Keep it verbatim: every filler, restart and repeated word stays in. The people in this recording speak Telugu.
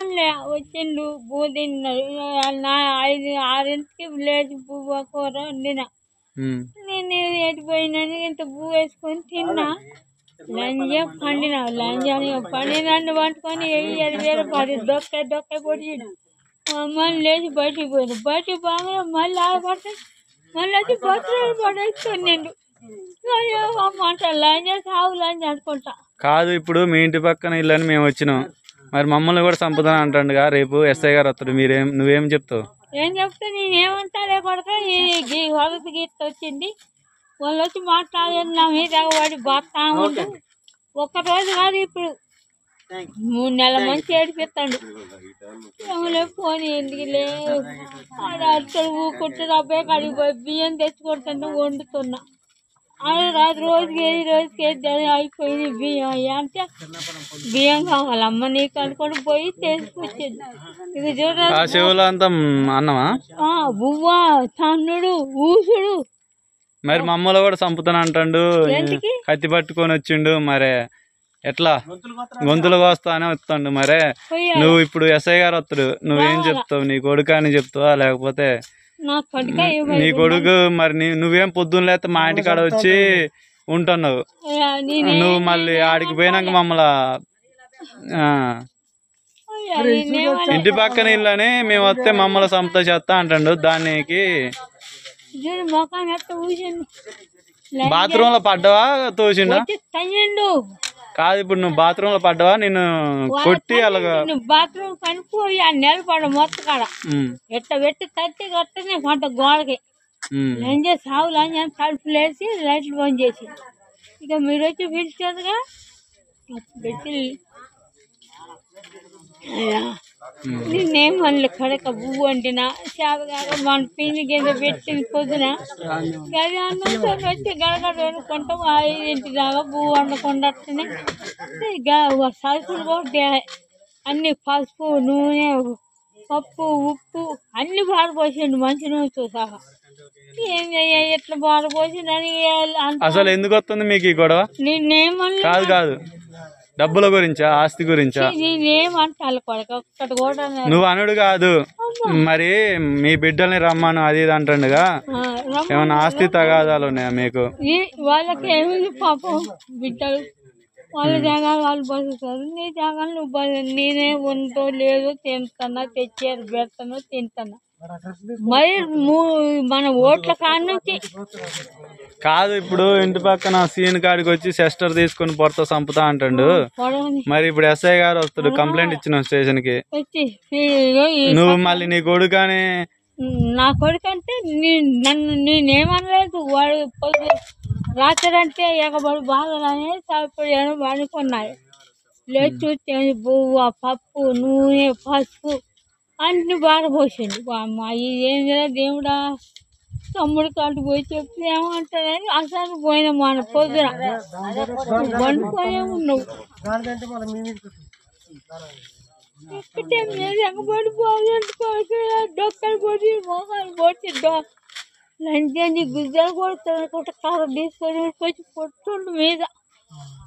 వచ్చిండు పువ్వు తిన్నాడు. నా ఐదు ఆరింటికి లేచి పువ్వు కూర వండిన. నేను ఎటుపోయినాను ఇంత పువ్వు వేసుకొని తిన్నా. లంజ పండిన లంజాని పండినాన్ని పట్టుకొని వేయాలి వేరే పడి దొక్క దొక్క పొడిచిండు. మళ్ళీ లేచి బయటికి పోయాడు. బయటికి బాగా మళ్ళీ ఆడపడతాడు. మళ్ళీ వచ్చి బట్టలు పడేసుకొని నిండు అమ్మంట లంజ సాగు లంజ అనుకుంటా. కాదు ఇప్పుడు మీ ఇంటి పక్కన ఇల్లని మేము వచ్చినాం, మరి మమ్మల్ని కూడా చంపుతాను అంటాడుగా రేపు ఎస్ఐ గారు వస్తాడు, మీరేం నువ్వేం చెప్తావు? ఏం చెప్తా నేనేమంటారే కొడక ఈ వరద గీత వచ్చింది వాళ్ళు వచ్చి మాట్లాడేది నా మీద వాడి బాగా ఉండు. ఒక్కరోజు కాదు ఇప్పుడు మూడు నెలల మంచి ఏడిపిస్తాడు. ఏమలే పోనీ ఎందుకు లేదు అక్కడ ఊకుంటే అబ్బాయి కడిగి పోయి బియ్యం తెచ్చుకుంటుంటే వండుతున్నా. అది రాదు రోజుకి ఏది రోజుకి ఏది అయిపోయింది బియ్యం అయ్యా అంటే బియ్యం కావాలమ్మ నీకు అనుకోని పోయి తీసుకొచ్చింది. ఇది చూడాలి అన్నమా బువ్వ తన్నుడు ఊసుడు. మరి మమ్మల్ని కూడా చంపుతాను అంటాడు, కత్తి పట్టుకొని వచ్చిండు. మరే ఎట్లా గొంతులు కోస్తానే వస్తాడు. మరే నువ్వు ఇప్పుడు ఎస్ఐ గారు వస్తాడు, నువ్వేం చెప్తావు? నీ కొడుకు అని చెప్తావా లేకపోతే నీ కొడుకు? మరి నువ్వేం పొద్దున్న లేకపోతే మా ఇంటి కాడ వచ్చి ఉంటున్నావు, నువ్వు మళ్ళీ ఆడికి పోయినాక మమ్మల్ని ఇంటి పక్కన ఇల్లని మేము వస్తే మమ్మల్ని చంపుతా చేస్తా అంటాడు. దానికి బాత్రూమ్ లో పడ్డావా తోసిండా? కాదు ఇప్పుడు నువ్వు బాత్రూమ్ లో పడ్డావా నేను కొట్టి అలాగా? బాత్రూమ్ కనిపోయి ఆ నిలబడ మొత్తం కాడ ఎట్ట పెట్టి తట్టి కొట్టనే పంట గోడకి లంజ సాగు లంజ తలుపులు వేసి లైట్లు బంద్ చేసి ఇక మీరు వచ్చి పిలిచేదిగా పెట్టి నేనేమనలే కడక పువ్వు వండినా చేపగాక మన పిండి కింద పెట్టింది పొద్దున గది అన్నం వచ్చి గడగడ వండుకుంటాం. ఐదింటి దాకా పువ్వు వండకుండా సరుకులు కూడా అన్ని పసుపు నూనె పప్పు ఉప్పు అన్ని బారపోసిండు మంచి నూనెతో సహా. ఏం చెయ్య ఎట్లా బారపోసిండని అసలు ఎందుకు వస్తుంది మీకు ఈ గొడవ? నేనేమన్నా కాదు కాదు డబ్బుల గురించా ఆస్తి గురించా? నువ్వు అనుడు కాదు మరి మీ బిడ్డల్ని రమ్మను అది ఇది అంటుండగా ఏమన్నా ఆస్తి తగాదాలు ఉన్నాయా మీకు? వాళ్ళకి ఏమి పాపం బిడ్డలు వాళ్ళ జాగాలు వాళ్ళు బతుకుతారు, నీ జాగాలు నువ్వు బతు. నేనే ఉంటో లేదో తింటున్నా తెచ్చారు పెడతాను తింటున్నా. మరి మన ఓట్ల కాడ నుంచి కాదు ఇప్పుడు ఇంటి పక్కన సీన్ కాడికి వచ్చి సిస్టర్ తీసుకుని పొరతో చంపుతా అంటాడు. మరి ఇప్పుడు ఎస్ఐ గారు వస్తాడు, కంప్లైంట్ ఇచ్చిన స్టేషన్ కి. నువ్వు మళ్ళీ నీ కొడుకు అని నా కొడుకు అంటే నన్ను నేనేమనలేదు. వాడు రాత్రంటే ఎగబడి బాధలనే సరిపడాను అనుకున్నాడు. లేదు చూస్తే బువ్వ పప్పు నూనె పసుపు అన్ని బాగా పోసిండు. అమ్మ ఇదేం కదా దేవుడా తమ్ముడు కాటు పోయి చెప్తే ఏమంటాడని అసలు పోయిన మన పొద్దున వండుకొనే ఉన్నావు ఎక్కటే ఎగబడి పోయి డొక్కలు పొడి మోకాలు పొడి లంచాన్ని గుజ్జలు కొడుతుంది కర్ర తీసుకొని వచ్చి పొట్టుండు మీద